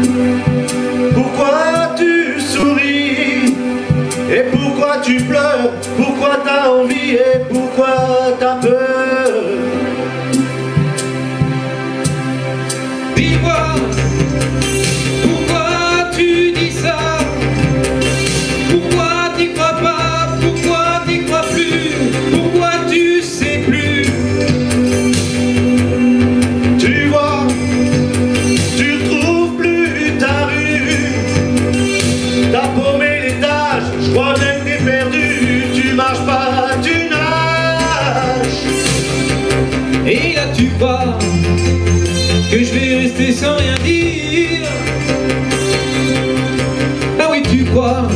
Pourquoi tu souris? Et pourquoi tu pleures? Pourquoi t'as envie et pourquoi t'as peur? Dis-moi, pourquoi tu dis ça? Pourquoi t'y crois pas? Pourquoi t'y crois plus? Pourquoi tu sais plus? Tu vois, tu retrouves plus ta rue. T'as paumé les tâches, je crois bien que t'es perdu. Tu marches pas, tu nages. Et là tu crois que je vais rester sans rien dire? Ah oui, tu crois